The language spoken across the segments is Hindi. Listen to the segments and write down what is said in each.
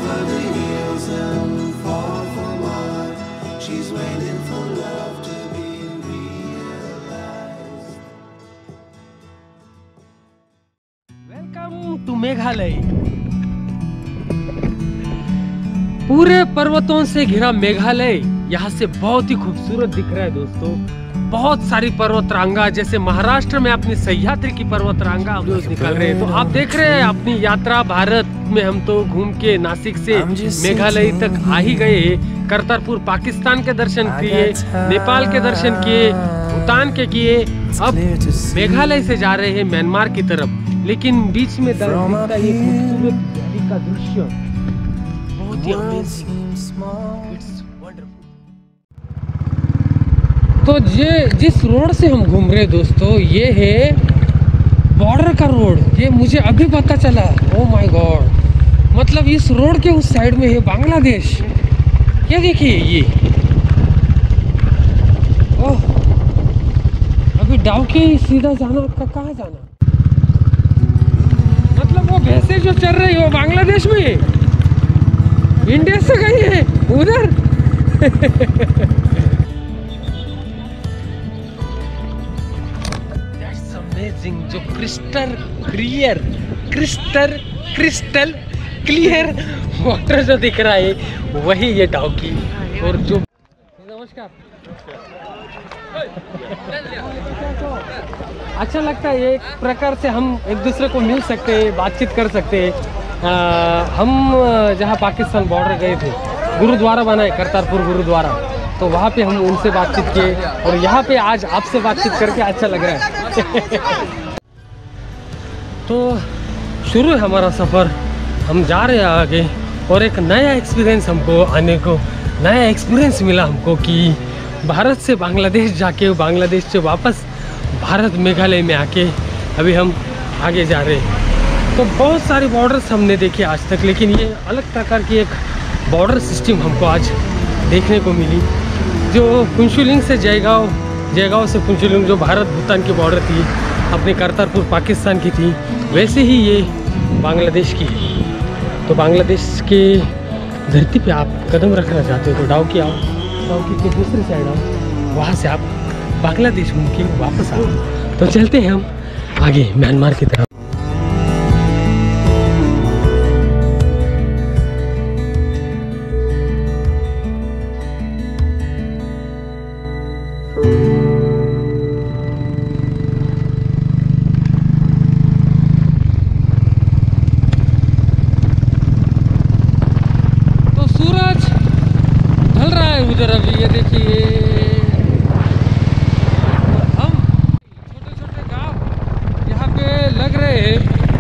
over the hills and fall for what she's waiting for love to be realized. Welcome to Meghalaya. पूरे पर्वतों से घिरा मेघालय यहाँ से बहुत ही खूबसूरत दिख रहा है दोस्तों। बहुत सारी पर्वतरांगा, जैसे महाराष्ट्र में अपनी सह्याद्री की पर्वतरांगा निकल रहे हैं। तो आप देख रहे हैं अपनी यात्रा भारत में हम तो घूम के नासिक से मेघालय तक आ ही गए। करतारपुर पाकिस्तान के दर्शन किए, नेपाल के दर्शन किए, भूटान के किए, अब मेघालय से जा रहे हैं म्यांमार की तरफ। लेकिन बीच में दिखता ये खूबसूरत वैली का दृश्य बहुत ही अमेजिंग, इट्स वंडरफुल। तो ये जिस रोड से हम घूम रहे दोस्तों, ये है बॉर्डर का रोड। ये मुझे अभी पता चला, ओह माय गॉड। मतलब इस रोड के उस साइड में है बांग्लादेश। क्या देखिए ये, ओह अभी डाउकी सीधा जाना का कहाँ जाना, मतलब वो भैंसे जो चल रही है वो बांग्लादेश में, इंडिया से गई है उधर। That's amazing। जो क्रिस्टल क्लियर वाटर जो दिख रहा है वही ये डाउकी। और जो नमस्कार, अच्छा लगता है। एक प्रकार से हम एक दूसरे को मिल सकते हैं, बातचीत कर सकते हैं। हम जहाँ पाकिस्तान बॉर्डर गए थे, गुरुद्वारा बना है करतारपुर गुरुद्वारा, तो वहाँ पे हम उनसे बातचीत किए और यहाँ पे आज आपसे बातचीत करके अच्छा लग रहा है। तो शुरू है हमारा सफ़र, हम जा रहे हैं आगे। और एक नया एक्सपीरियंस हमको आने को, नया एक्सपीरियंस मिला हमको कि भारत से बांग्लादेश जाके, बांग्लादेश से वापस भारत मेघालय में आके अभी हम आगे जा रहे हैं। तो बहुत सारी बॉर्डर्स हमने देखे आज तक, लेकिन ये अलग प्रकार की एक बॉर्डर सिस्टम हमको आज देखने को मिली। जो पुंशुलिंग से जयगांव, जयगांव से पुंशुलिंग जो भारत भूटान की बॉर्डर थी, अपने करतारपुर पाकिस्तान की थी, वैसे ही ये बांग्लादेश की है। तो बांग्लादेश के धरती पे आप कदम रखना चाहते हो तो डाउकी आओ, डाउकी के दूसरी साइड आओ, वहाँ से आप बांग्लादेश घूम के वापस आओ। तो चलते हैं हम आगे म्यांमार की तरफ। तो सूरज ढल रहा है उधर अभी, ये देखिए। लग रहे हैं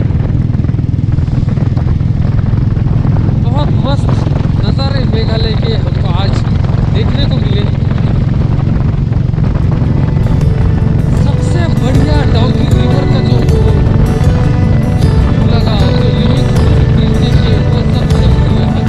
बहुत मस्त नज़ारे मेघालय के हमको आज देखने को मिले। सबसे बढ़िया डाउकी रिवर का जो लगा, जो लिविंग ब्रिज देखिए, वो सबसे बढ़िया है।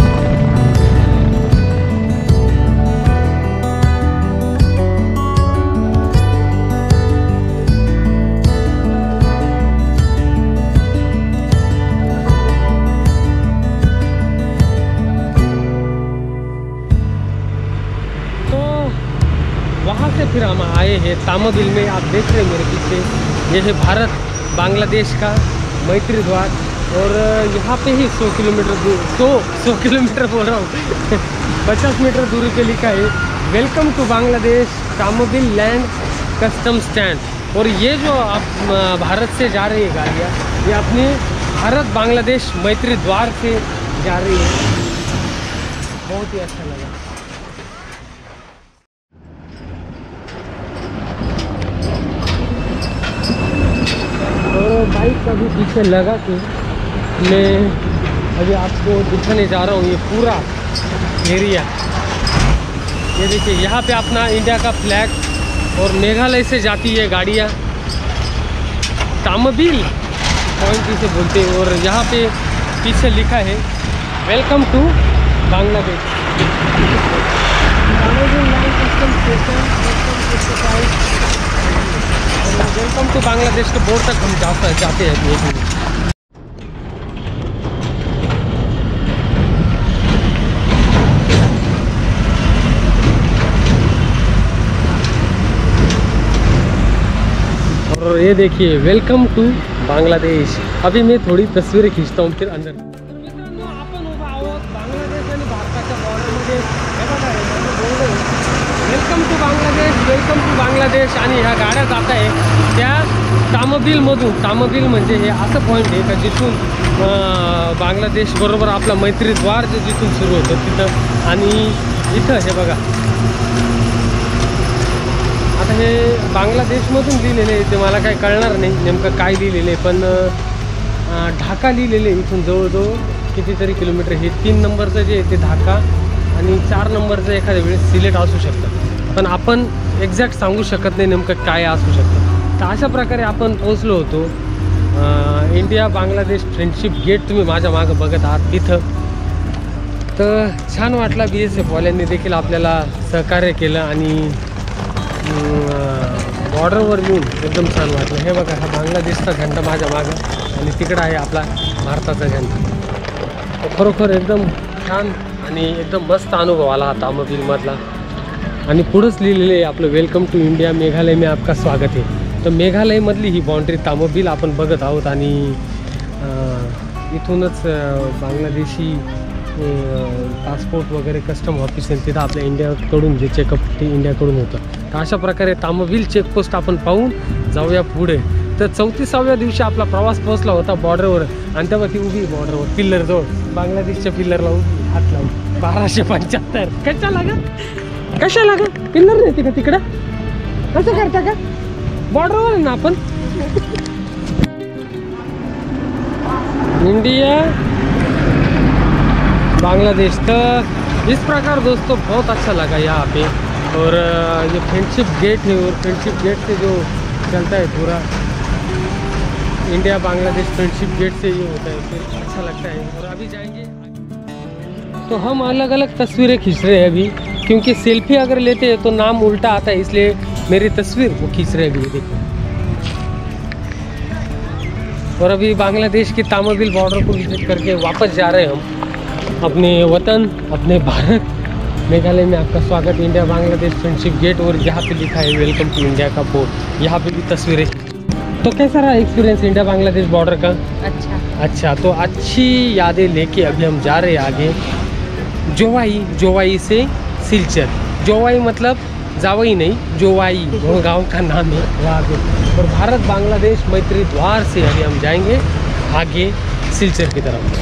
वहाँ से फिर हम आए हैं तामाबिल में। आप देख रहे हैं मेरे पीछे, ये है भारत बांग्लादेश का मैत्री द्वार। और यहाँ पे ही 100 किलोमीटर दूर, 100 किलोमीटर बोल रहा हूँ 50 मीटर दूरी पे लिखा है welcome to Bangladesh Tamabil land custom stand. और ये जो आप भारत से जा रही है गाड़ियाँ, ये अपने भारत बांग्लादेश मैत्री द्वार से जा रही है। बहुत ही अच्छा लगा। बाइक अभी पीछे लगा के मैं अभी आपको दिखाने जा रहा हूँ ये पूरा एरिया। ये देखिए, यहाँ पे अपना इंडिया का फ्लैग और मेघालय से जाती है गाड़ियाँ, तामाबिल पॉइंट इसे बोलते हैं। और यहाँ पे पीछे लिखा है welcome to Bangladesh welcome to Bangladesh के बोर्ड तक हम जाते हैं। और ये देखिए वेलकम टू बांग्लादेश। अभी मैं थोड़ी तस्वीरें खींचता हूँ फिर अंदर। मित्रांनो, आपण उभा आहोत बांगलादेश आणि भारताच्या बॉर्डरमध्ये। हे बघा, welcome to Bangladesh, welcome to Bangladesh. आणि ह्या गाड्या जात आहे त्या तामबिलमधून। तामबिल म्हणजे हे असं पॉईंट आहे का जिथून बांगलादेश बरोबर आपला मैत्रीद्वार जे जिथून सुरू होतं तिथं। आणि इथं हे बघा, आता हे बांगलादेशमधून लिहिलेले आहे, ते मला काही कळणार नाही नेमकं काय लिहिलेलं आहे, पण ढाका लिहिलेले आहे इथून जवळजवळ कितीतरी किलोमीटर। हे 3 नंबरचं जे आहे ते ढाका आणि 4 नंबरचं एखाद्या वेळेस सिलेट असू शकतं, पण आपण एक्झॅक्ट सांगू शकत नाही नेमकं काय असू शकतं। तर अशा प्रकारे आपण पोहोचलो होतो इंडिया बांगलादेश फ्रेंडशिप गेट। तुम्ही माझ्या मागं बघत आहात तिथं। तर छान वाटला, BSF वाल्यांनी देखील आपल्याला सहकार्य केलं आणि बॉर्डरवर येऊन एकदम छान वाटलं। हे बघा, हा बांगलादेशचा झेंडा माझ्या मागं आणि तिकडं आहे आपला भारताचा झेंडा। तर खरोखर एकदम छान आणि एकदम मस्त अनुभव आला हा तामबिलमधला। आणि पुढंच लिहिलेलं आहे आपलं वेलकम टू इंडिया मेघालय में आपका स्वागत आहे। तर मेघालयमधली ही बाउंड्री तामबिल आपण बघत आहोत आणि इथूनच बांगलादेशी पासपोर्ट वगैरे कस्टम ऑफिस आहे तिथं आपल्या इंडियाकडून जे चेकअप ते इंडियाकडून होतं। तर अशा प्रकारे तामबिल चेकपोस्ट आपण पाहून जाऊया पुढे। तर 34व्या दिवशी आपला प्रवास पोहोचला होता बॉर्डरवर आणि तेव्हा ती उभी बॉर्डरवर पिल्लरजवळ, बांगलादेशच्या पिल्लरला उभी हात लावून। 1275 कशा लागा पिल्लर नाही तिकडं तिकडं कसं करता का बॉर्डरवर आहे ना आपण। इंडिया बांग्लादेश। तो इस प्रकार दोस्तों बहुत अच्छा लगा यहाँ पे। और ये फ्रेंडशिप गेट है और फ्रेंडशिप गेट से जो चलता है पूरा इंडिया बांग्लादेश फ्रेंडशिप गेट से ये होता है, फिर अच्छा लगता है। और अभी जाएंगे तो हम अलग अलग तस्वीरें खींच रहे हैं अभी, क्योंकि सेल्फी अगर लेते हैं तो नाम उल्टा आता है, इसलिए मेरी तस्वीर वो खींच रहे हैं अभी देखो। और अभी बांग्लादेश की तामबिल बॉर्डर को विजिट करके वापस जा रहे हैं हम अपने वतन, अपने भारत। मेघालय में आपका स्वागत, इंडिया बांग्लादेश फ्रेंडशिप गेट। और यहाँ पे लिखा है वेलकम टू इंडिया का बोर्ड, यहाँ पे भी तस्वीरें। तो कैसा रहा एक्सपीरियंस इंडिया बांग्लादेश बॉर्डर का? अच्छा। तो अच्छी यादें लेके अभी हम जा रहे हैं आगे जोवाई। जोवाई से सिलचर। जोवाई मतलब जावई नहीं, जोवाई वो गाँव का नाम है वहाँ पे। और भारत बांग्लादेश मैत्री द्वार से अभी हम जाएंगे आगे सिलचर की तरफ।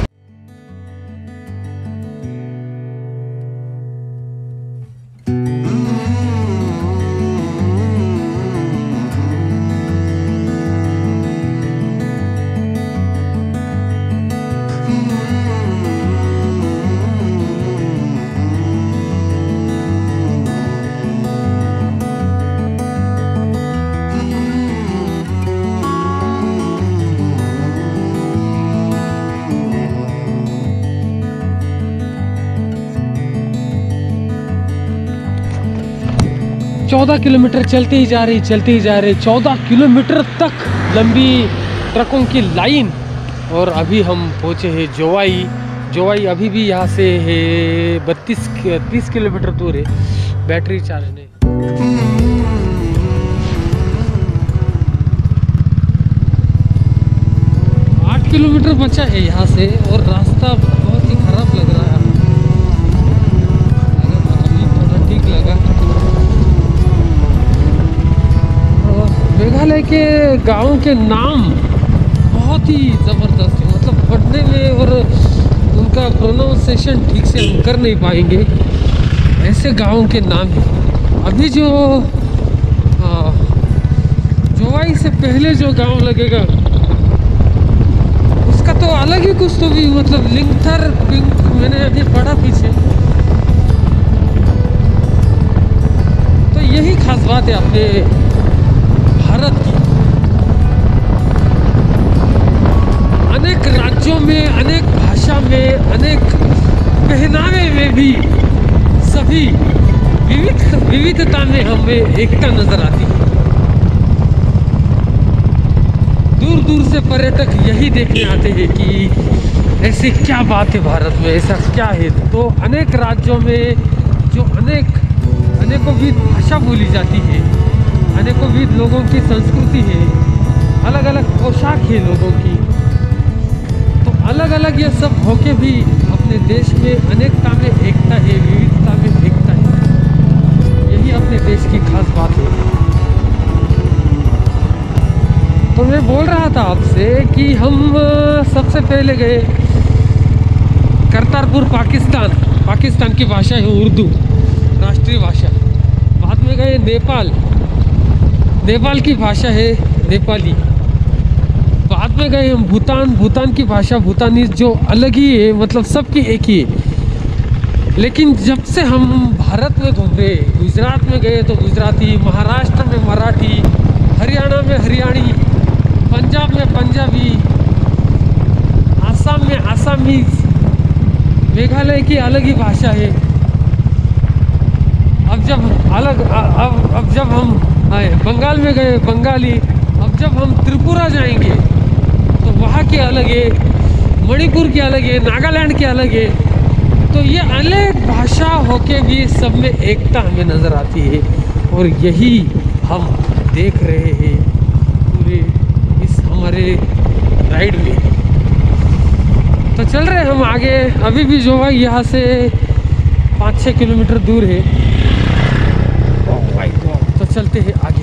चौदह किलोमीटर चलते ही जा रही 14 किलोमीटर तक लंबी ट्रकों की लाइन। और अभी हम पहुँचे हैं जोवाई। जोवाई अभी भी यहाँ से है 30 किलोमीटर दूर है, बैटरी चार्ज नहीं। 8 किलोमीटर बचा है यहाँ से और रास्ता बहुत ही खराब लग रहा है। अभी थोड़ा ठीक लगा। मेघालय के गाँव के नाम बहुत ही ज़बरदस्त है, मतलब पढ़ने में और उनका प्रोनाउंसिएशन ठीक से हम कर नहीं पाएंगे, ऐसे गाँव के नाम हैं। अभी जो जोवाई से पहले जो गांव लगेगा उसका तो अलग ही कुछ तो भी, मतलब लिंगथर मैंने अभी पढ़ा पीछे। तो यही खास बात है अपने भारत की। अनेक राज्यों में, अनेक भाषा में, अनेक पहनावे में भी सभी विविधता में हमें एकता नजर आती है। दूर दूर से पर्यटक यही देखने आते हैं कि ऐसे क्या बात है भारत में, ऐसा क्या है। तो अनेक राज्यों में जो अनेकों विध भाषा बोली जाती है, अनेकों विध लोगों की संस्कृति है, अलग अलग पोशाक है लोगों की, तो अलग अलग ये सब होके भी अपने देश में अनेकता में एकता है, विविधता में एकता है। यही अपने देश की खास बात है। तो मैं बोल रहा था आपसे कि हम सबसे पहले गए करतारपुर, पाकिस्तान की भाषा है उर्दू, राष्ट्रीय भाषा। बाद में गए नेपाल की भाषा है नेपाली। बाद में गए हम भूटान की भाषा भूटानीज, जो अलग ही है, मतलब सबकी एक ही है। लेकिन जब से हम भारत में घूम रहे, गुजरात में गए तो गुजराती, महाराष्ट्र में मराठी, हरियाणा में हरियाणी, पंजाब में पंजाबी, आसाम में आसामीज, मेघालय की अलग ही भाषा है। अब जब हम आए बंगाल में गए बंगाली, अब जब हम त्रिपुरा जाएंगे तो वहाँ की अलग है, मणिपुर की अलग है, नागालैंड की अलग है। तो ये अनेक भाषा होके भी सब में एकता हमें नज़र आती है, और यही हम देख रहे हैं पूरे इस हमारे राइड में। तो चल रहे हम आगे, अभी भी जो है यहाँ से 5-6 किलोमीटर दूर है। ओह माय गॉड, तो चलते हैं आगे।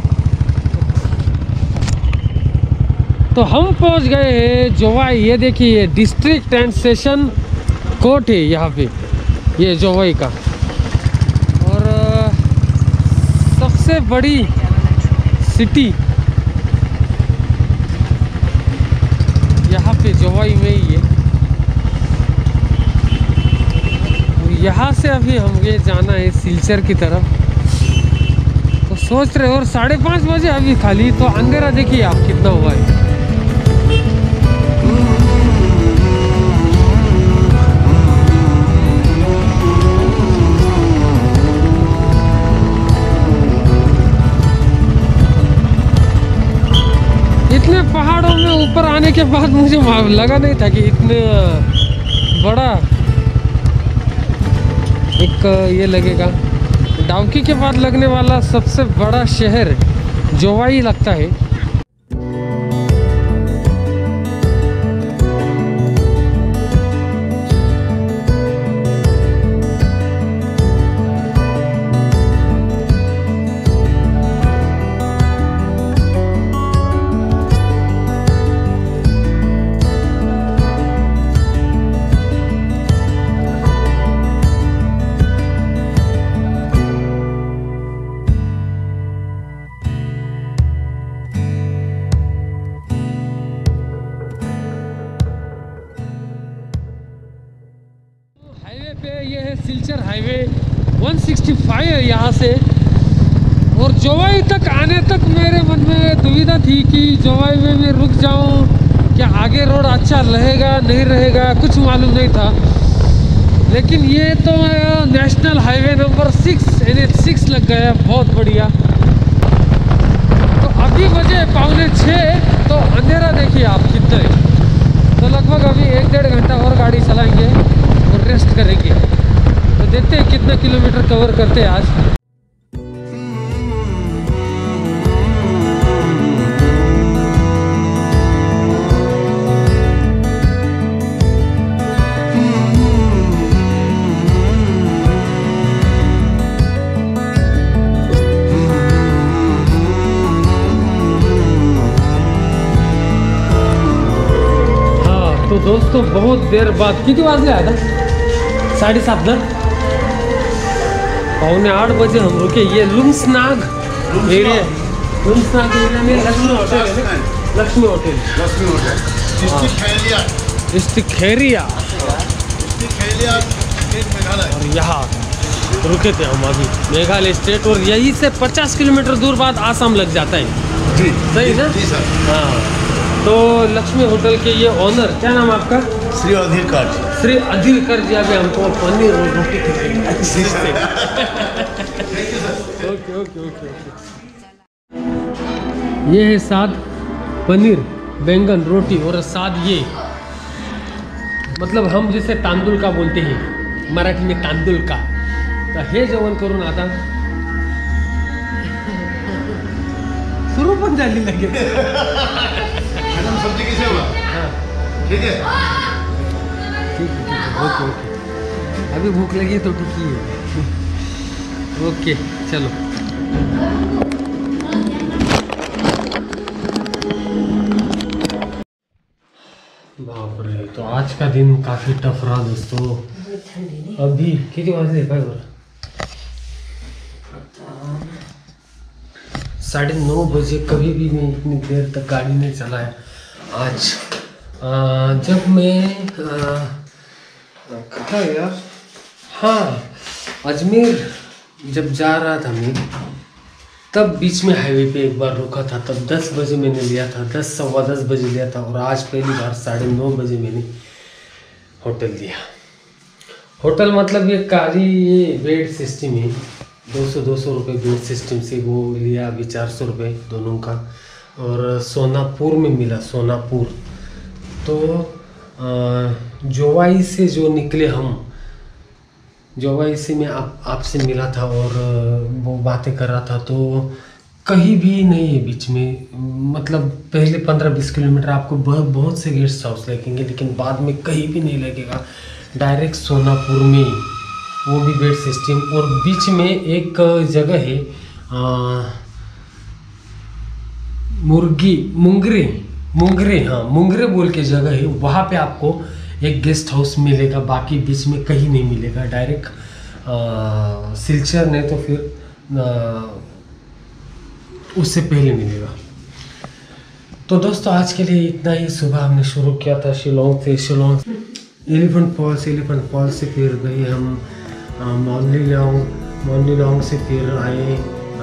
तो हम पहुँच गए हैं जोवाई। ये देखिए डिस्ट्रिक्ट एंड सेशन कोर्ट है यहाँ पे, ये जोवाई का। और सबसे बड़ी सिटी यहाँ पे जोवाई में ही है। यहाँ से अभी हमें जाना है सिलचर की तरफ। तो सोच रहे और 5:30 बजे अभी खाली, तो अंधेरा देखिए आप कितना हुआ है। इतने पहाड़ों में ऊपर आने के बाद मुझे लगा नहीं था कि इतने बड़ा एक ये लगेगा। डाउकी के बाद लगने वाला सबसे बड़ा शहर जोवाई लगता है। ये है सिलचर हाईवे 165 है यहाँ से। और जोवाई तक आने तक मेरे मन में दुविधा थी कि जोवाई में मैं रुक जाऊँ, क्या आगे रोड अच्छा रहेगा नहीं रहेगा, कुछ मालूम नहीं था। लेकिन ये तो नेशनल हाईवे नंबर 6 NH6 लग गया, बहुत बढ़िया। तो अभी बजे 5:45, तो अंधेरा देखिए आप कितना है। तो लगभग अभी 1-1.5 घंटा और गाड़ी चलाएंगे और रेस्ट करेंगे। तो देखते हैं कितना किलोमीटर कवर करते हैं आज। तो दोस्तों बहुत देर बाद, किती वाजले आता 7:30 ना, 7:45 बजे हम रुके। ये लुम्सनाग एरिया में लक्ष्मी होटल है ना, लक्ष्मी होटल डिस्ट्रिक्ट खैरिया। और यहाँ रुके थे हम अभी, मेघालय स्टेट। और यहीं से 50 किलोमीटर दूर बाद आसाम लग जाता है जी, सही ना? हाँ। तो लक्ष्मी होटल के ये ओनर, क्या नाम आपका? श्री अधीरकर। श्री अधीरकर जी अभी हमको पनीर और रोटी खिलाएंगे। Okay okay okay okay. ये है साथ पनीर, बैंगन, रोटी और साथ ये, मतलब हम जिसे तांदूळ का बोलते हैं मराठी में, तांदूळ का। तर हे जेवण करून आता गुरु पण झाली लगेच. मॅडम सब्जी कैसे हुआ? ठीक है. ठीक है, ओके ओके. अभी भूख लगी तो टिकी है. ओके चलो. बाप रे, तो आज का दिन काफ़ी टफ रहा दोस्तों. अभी किती वाजले काय बरं? 9:30 बजे. कभी भी मैं इतनी देर तक गाड़ी नहीं चलाया आज. जब मैं कहाँ यार, हाँ अजमेर जब जा रहा था मैं, तब बीच में हाईवे पे एक बार रुका था. तब 10 बजे मैंने लिया था, 10 सवा 10 बजे लिया था. और आज पहली बार 9:30 बजे मैंने होटल लिया. होटल मतलब ये काली ये बेड सिस्टम है. 200 रुपये बेड सिस्टम से वो लिया. अभी 400 रुपये दोनों का. और सोनापुर में मिला, सोनापुर. तो जोवाई से जो निकले हम, जोवाई से मैं आपसे मिला था और वो बातें कर रहा था. तो कहीं भी नहीं है बीच में, मतलब पहले 15-20 किलोमीटर आपको बहुत से गेस्ट हाउस लगेंगे, लेकिन बाद में कहीं भी नहीं लगेगा. डायरेक्ट सोनापुर में, वो भी बेड सिस्टम. और बीच में एक जगह है मुंगरे, हाँ मुंगरे बोल के जगह है. वहाँ पे आपको एक गेस्ट हाउस मिलेगा, बाकी बीच में कहीं नहीं मिलेगा. डायरेक्ट सिलचर नहीं तो फिर उससे पहले मिलेगा. तो दोस्तों आज के लिए इतना ही. सुबह हमने शुरू किया था शिलोंग से. शिलोंग एलिफेंट फॉल्स से फिर गए हम मॉन्ली लॉन्ग से फिर आए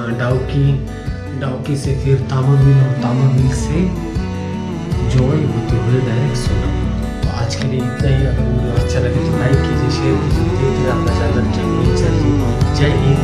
डाउकी से फिर तामाबिल, और तामाबिल से जोई होते हुए डायरेक्ट सोनापुर. तो आज के लिए इतना ही. अगर वीडियो अच्छा लगे तो लाइक कीजिए, शेयर कीजिए. देखिए आपका चैनल जय हिंद.